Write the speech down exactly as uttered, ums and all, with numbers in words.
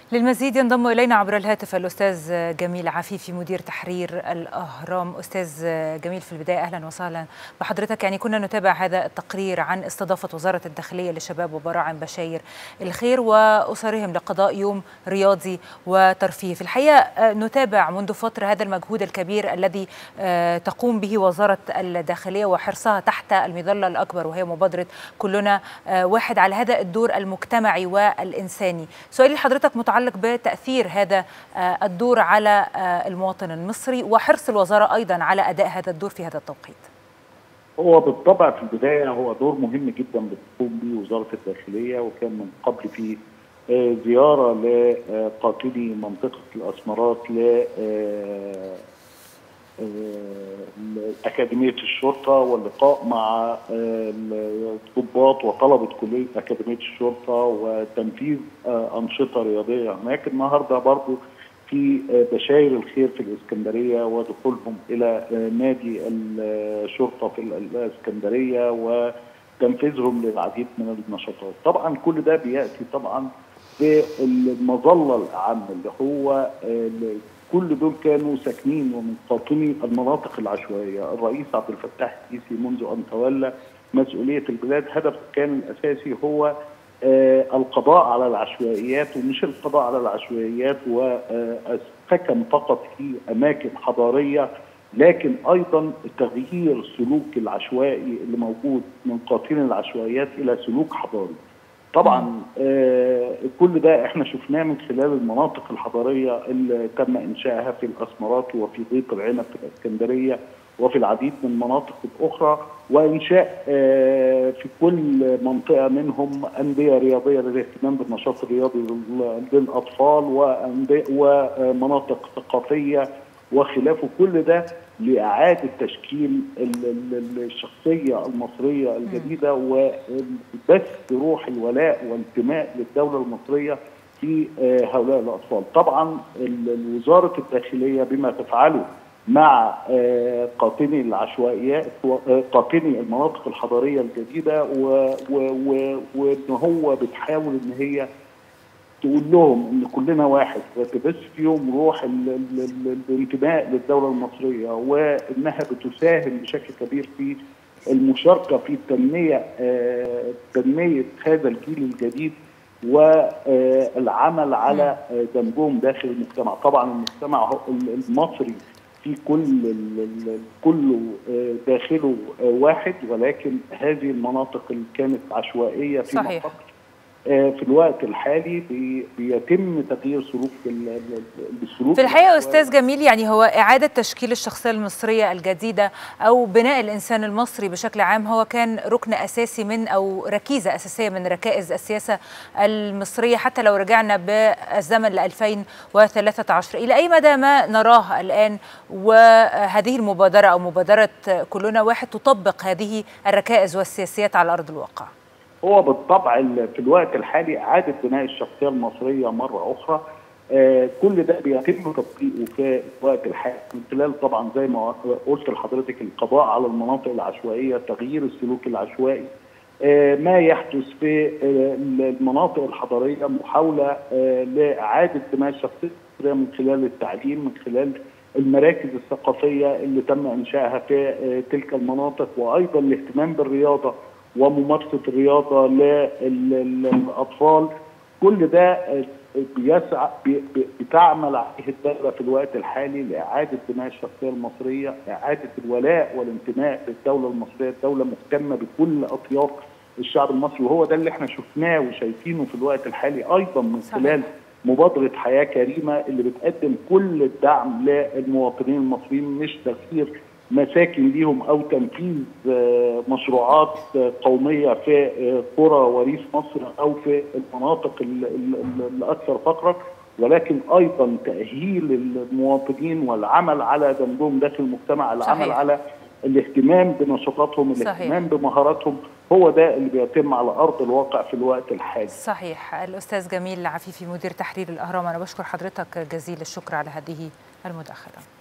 للمزيد ينضم إلينا عبر الهاتف الأستاذ جميل عفيفي مدير تحرير الأهرام. أستاذ جميل، في البداية أهلا وسهلا بحضرتك. يعني كنا نتابع هذا التقرير عن استضافة وزارة الداخلية للشباب وبراعم بشاير الخير وأسرهم لقضاء يوم رياضي وترفيهي. في الحقيقة نتابع منذ فترة هذا المجهود الكبير الذي تقوم به وزارة الداخلية وحرصها تحت المظلة الأكبر وهي مبادرة كلنا واحد على هذا الدور المجتمعي والإنساني. سؤالي لحضرتك متعلق بتأثير هذا الدور على المواطن المصري وحرص الوزارة أيضا على أداء هذا الدور في هذا التوقيت. هو بالطبع في البداية هو دور مهم جدا بتقوم به وزارة الداخلية، وكان من قبل في زيارة لقاطني منطقة الأسمرات ل أكاديمية الشرطة واللقاء مع الضباط وطلبة كلية أكاديمية الشرطة وتنفيذ أنشطة رياضية هناك. النهارده برضو في بشاير الخير في الإسكندرية ودخولهم إلى نادي الشرطة في الإسكندرية وتنفيذهم للعديد من النشاطات. طبعا كل ده بيأتي طبعا بالمظلة الأعم اللي هو كل دول كانوا ساكنين ومن قاطني المناطق العشوائيه. الرئيس عبد الفتاح السيسي منذ ان تولى مسؤوليه البلاد هدفه كان الاساسي هو آه القضاء على العشوائيات، ومش القضاء على العشوائيات والسكن فقط في اماكن حضاريه، لكن ايضا تغيير سلوك العشوائي اللي موجود من قاطني العشوائيات الى سلوك حضاري. طبعا آه كل ده احنا شفناه من خلال المناطق الحضاريه اللي تم انشائها في الاسمرات وفي ضيق العنب في الاسكندريه وفي العديد من المناطق الاخرى، وانشاء آه في كل منطقه منهم انديه رياضيه للاهتمام بالنشاط الرياضي للاطفال ومناطق ثقافيه وخلافه. كل ده لإعادة تشكيل الشخصية المصرية الجديدة وبث روح الولاء والانتماء للدولة المصرية في هؤلاء الأطفال. طبعا وزارة الداخلية بما تفعله مع قاطني العشوائيات قاطني المناطق الحضارية الجديدة وإن هو بتحاول إن هي تقول لهم ان كلنا واحد وتبث فيهم روح الانتماء للدوله المصريه، وانها بتساهم بشكل كبير في المشاركه في تنميه تنميه هذا الجيل الجديد والعمل على دمجهم داخل المجتمع. طبعا المجتمع المصري في كل كله داخله واحد، ولكن هذه المناطق اللي كانت عشوائيه في صحيح. منطقة في الوقت الحالي بيتم تغيير سلوك السلوك. في الحقيقة أستاذ جميل، يعني هو إعادة تشكيل الشخصية المصرية الجديدة أو بناء الإنسان المصري بشكل عام هو كان ركن أساسي من أو ركيزة أساسية من ركائز السياسة المصرية، حتى لو رجعنا بالزمن ل ألفين وثلاثة عشر. إلى أي مدى ما نراه الآن وهذه المبادرة أو مبادرة كلنا واحد تطبق هذه الركائز والسياسيات على أرض الواقع؟ هو بالطبع في الوقت الحالي إعادة بناء الشخصية المصرية مرة أخرى. آه كل ده بيتم تطبيقه في الوقت الحالي من خلال طبعا زي ما قلت لحضرتك القضاء على المناطق العشوائية، تغيير السلوك العشوائي، آه ما يحدث في آه المناطق الحضارية، محاولة آه لإعادة بناء الشخصية المصرية من خلال التعليم، من خلال المراكز الثقافية اللي تم إنشائها في آه تلك المناطق، وأيضا الاهتمام بالرياضة وممارسة الرياضة للأطفال. كل ده بيسعى بتعمل عليه الدولة في الوقت الحالي لإعادة بناء الشخصية المصرية، إعادة الولاء والانتماء للدولة المصرية. الدولة مهتمة بكل أطياف الشعب المصري، وهو ده اللي احنا شفناه وشايفينه في الوقت الحالي أيضا من خلال مبادرة حياة كريمة اللي بتقدم كل الدعم للمواطنين المصريين، مش تغيير مساكن ليهم او تنفيذ مشروعات قوميه في قرى وريف مصر او في المناطق الاكثر فقرا، ولكن ايضا تاهيل المواطنين والعمل على دمجهم داخل المجتمع، العمل صحيح. على الاهتمام بنشاطاتهم، الاهتمام صحيح. بمهاراتهم. هو ده اللي بيتم على ارض الواقع في الوقت الحالي. صحيح. الاستاذ جميل عفيفي مدير تحرير الاهرام، انا بشكر حضرتك جزيل الشكر على هذه المداخله.